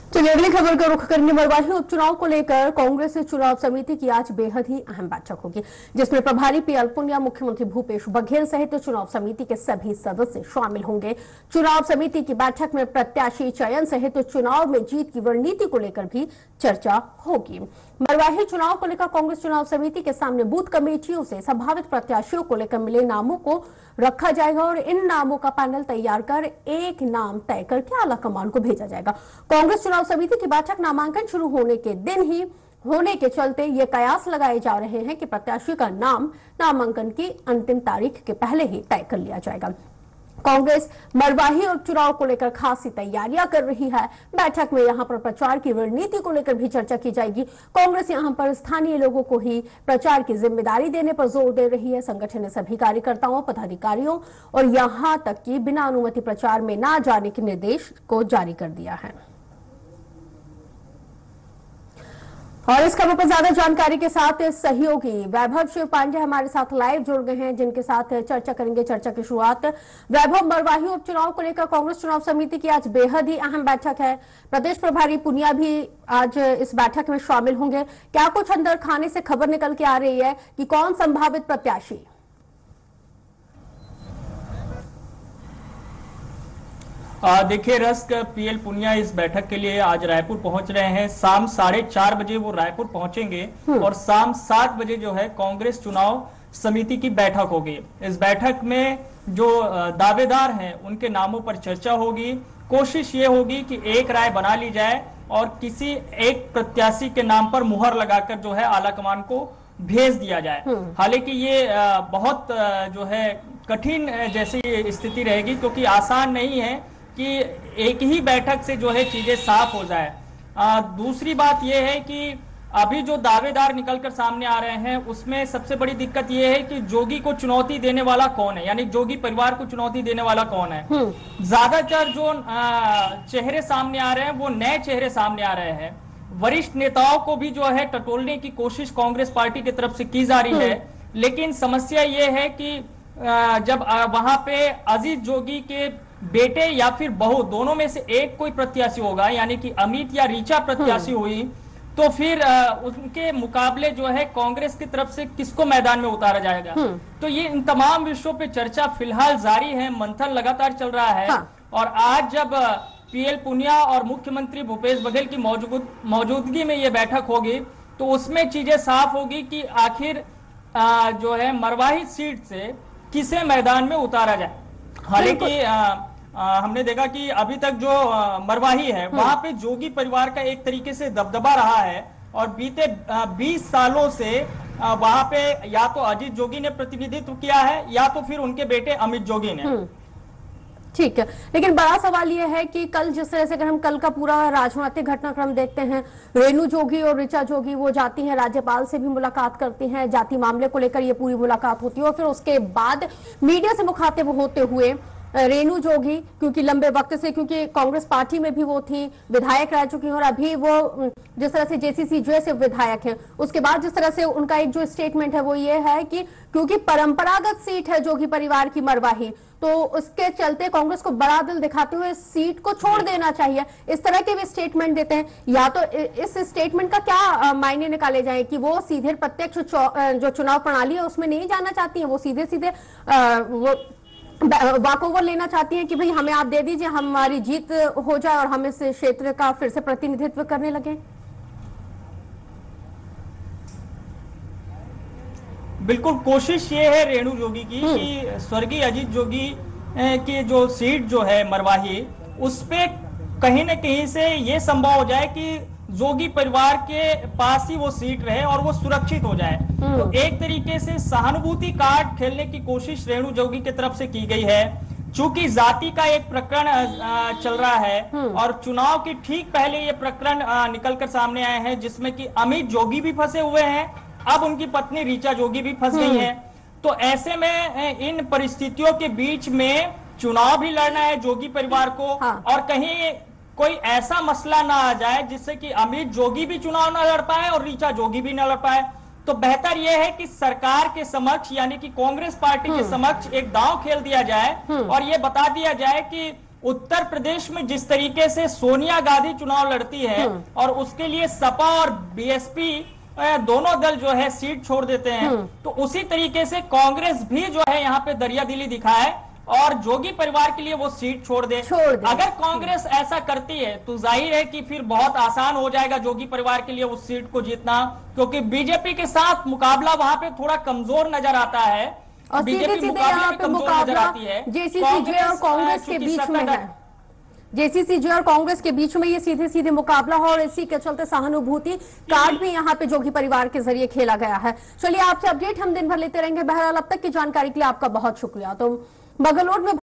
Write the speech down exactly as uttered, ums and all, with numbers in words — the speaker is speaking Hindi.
चलिए अगली खबर का रुख करेंगे। मरवाही उपचुनाव को लेकर कांग्रेस चुनाव समिति की आज बेहद ही अहम बैठक होगी, जिसमें प्रभारी पीएल पुनिया, मुख्यमंत्री भूपेश बघेल सहित चुनाव समिति के सभी सदस्य शामिल होंगे। चुनाव समिति की बैठक में प्रत्याशी चयन सहित चुनाव में जीत की रणनीति को लेकर भी चर्चा होगी। मरवाही चुनाव को लेकर कांग्रेस चुनाव समिति के सामने बूथ कमेटियों से संभावित प्रत्याशियों को लेकर मिले नामों को रखा जाएगा और इन नामों का पैनल तैयार कर एक नाम तय करके आला कमान को भेजा जाएगा। कांग्रेस चुनाव समिति की बैठक नामांकन शुरू होने के दिन ही होने के चलते ये कयास लगाए जा रहे हैं कि प्रत्याशी का नाम नामांकन की अंतिम तारीख के पहले ही तय कर लिया जाएगा। कांग्रेस मरवाही उपचुनाव को लेकर खासी तैयारियां कर रही है। बैठक में यहां पर प्रचार की रणनीति को लेकर भी चर्चा की जाएगी। कांग्रेस यहां पर स्थानीय लोगों को ही प्रचार की जिम्मेदारी देने पर जोर दे रही है। संगठन ने सभी कार्यकर्ताओं, पदाधिकारियों और यहां तक कि बिना अनुमति प्रचार में न जाने के निर्देश को जारी कर दिया है। और इस खबर पर ज्यादा जानकारी के साथ सहयोगी वैभव शिव पांडे हमारे साथ लाइव जुड़ गए हैं, जिनके साथ चर्चा करेंगे। चर्चा की शुरुआत वैभव, मरवाही उपचुनाव को लेकर कांग्रेस चुनाव समिति की आज बेहद ही अहम बैठक है। प्रदेश प्रभारी पुनिया भी आज इस बैठक में शामिल होंगे। क्या कुछ अंदर खाने से खबर निकल के आ रही है कि कौन संभावित प्रत्याशी? देखिए रस्क, पीएल पुनिया इस बैठक के लिए आज रायपुर पहुंच रहे हैं। शाम साढ़े चार बजे वो रायपुर पहुंचेंगे और शाम सात बजे जो है कांग्रेस चुनाव समिति की बैठक होगी। इस बैठक में जो दावेदार हैं उनके नामों पर चर्चा होगी। कोशिश ये होगी कि एक राय बना ली जाए और किसी एक प्रत्याशी के नाम पर मुहर लगाकर जो है आलाकमान को भेज दिया जाए। हालांकि ये बहुत जो है कठिन जैसी स्थिति रहेगी, क्योंकि आसान नहीं है कि एक ही बैठक से जो है चीजें साफ हो जाए। आ, दूसरी बात यह है कि अभी जो दावेदार निकलकर सामने आ रहे हैं उसमें सबसे बड़ी दिक्कत यह है कि जोगी को चुनौती देने वाला कौन है, यानी जोगी परिवार को चुनौती देने वाला कौन है। ज्यादातर जो आ, चेहरे सामने आ रहे हैं वो नए चेहरे सामने आ रहे हैं। वरिष्ठ नेताओं को भी जो है टटोलने की कोशिश कांग्रेस पार्टी की तरफ से की जा रही है, लेकिन समस्या यह है कि जब वहां पे अजीत जोगी के बेटे या फिर बहू दोनों में से एक कोई प्रत्याशी होगा, यानी कि अमित या ऋचा प्रत्याशी हुई, तो फिर उनके मुकाबले जो है कांग्रेस की तरफ से किसको मैदान में उतारा जाएगा। तो ये इन तमाम विषयों पे चर्चा फिलहाल जारी है, मंथन लगातार चल रहा है। हाँ। और आज जब पीएल पुनिया और मुख्यमंत्री भूपेश बघेल की मौजूद मौजूदगी में ये बैठक होगी तो उसमें चीजें साफ होगी कि आखिर जो है मरवाही सीट से किसे मैदान में उतारा जाए। हालांकि हमने देखा कि अभी तक जो मरवाही है वहां पे जोगी परिवार का एक तरीके से दबदबा रहा है और बीते बीस सालों से वहां पे या तो अजीत जोगी ने प्रतिनिधित्व किया है या तो फिर उनके बेटे अमित जोगी ने। ठीक है, लेकिन बड़ा सवाल यह है कि कल जिस तरह से अगर हम कल का पूरा राजनीतिक घटनाक्रम देखते हैं, रेणु जोगी और ऋचा जोगी वो जाती हैं, राज्यपाल से भी मुलाकात करती हैं, जाति मामले को लेकर ये पूरी मुलाकात होती है और फिर उसके बाद मीडिया से मुखातिब होते हुए रेणु जोगी, क्योंकि लंबे वक्त से क्योंकि कांग्रेस पार्टी में भी वो थी, विधायक रह चुकी हैं और अभी वो जिस तरह से जेसीसी जो से विधायक हैं, उसके बाद जिस तरह से उनका एक जो स्टेटमेंट है वो ये है कि क्योंकि परंपरागत सीट है जोगी परिवार की मरवाही, तो उसके चलते कांग्रेस को बड़ा दिल दिखाते हुए सीट को छोड़ देना चाहिए। इस तरह के भी स्टेटमेंट देते हैं। या तो इस स्टेटमेंट का क्या मायने निकाले जाए कि वो सीधे प्रत्यक्ष जो चुनाव प्रणाली है उसमें नहीं जाना चाहती है, वो सीधे सीधे वो वॉक ओवर लेना चाहती हैं कि भाई हमें आप दे दीजिए, हमारी जीत हो जाए और हम इस क्षेत्र का फिर से प्रतिनिधित्व करने लगे। बिल्कुल कोशिश ये है रेणु जोगी की कि स्वर्गीय अजीत जोगी की जो सीट जो है मरवाही, उस पे कहीं न कहीं से ये संभव हो जाए कि जोगी परिवार के पास ही वो सीट रहे और वो सुरक्षित हो जाए। तो एक तरीके से सहानुभूति कार्ड खेलने की कोशिश रेणु जोगी की तरफ से की गई है। चूंकि जाति का एक प्रकरण चल रहा है और चुनाव की ठीक पहले ये प्रकरण निकल कर सामने आए हैं जिसमें कि अमित जोगी भी फंसे हुए हैं, अब उनकी पत्नी ऋचा जोगी भी फंस गई है। तो ऐसे में इन परिस्थितियों के बीच में चुनाव भी लड़ना है जोगी परिवार को। हाँ। और कहीं कोई ऐसा मसला ना आ जाए जिससे कि अमित जोगी भी चुनाव ना लड़ पाए और ऋचा जोगी भी ना लड़ पाए। तो बेहतर यह है कि सरकार के समक्ष यानी कि कांग्रेस पार्टी के समक्ष एक दांव खेल दिया जाए और यह बता दिया जाए कि उत्तर प्रदेश में जिस तरीके से सोनिया गांधी चुनाव लड़ती है और उसके लिए सपा और बीएसपी दोनों दल जो है सीट छोड़ देते हैं, तो उसी तरीके से कांग्रेस भी जो है यहाँ पे दरियादिली दिखाए और जोगी परिवार के लिए वो सीट छोड़ दे। छोड़ दे। अगर कांग्रेस ऐसा करती है तो जाहिर है कि फिर बहुत आसान हो जाएगा जोगी परिवार के लिए उस सीट को जीतना, क्योंकि बीजेपी के साथ मुकाबला वहां पे थोड़ा कमजोर नजर आता है और सीधे सीधे यहाँ पे मुकाबला जेसीसी और कांग्रेस के बीच में है। जेसीसी और कांग्रेस के बीच में ये सीधे सीधे मुकाबला है और इसी के चलते सहानुभूति कार्ड भी यहाँ पे जोगी परिवार के जरिए खेला गया है। चलिए आपसे अपडेट हम दिन भर लेते रहेंगे। बहरहाल अब तक की जानकारी के लिए आपका बहुत शुक्रिया। तो बगलोट में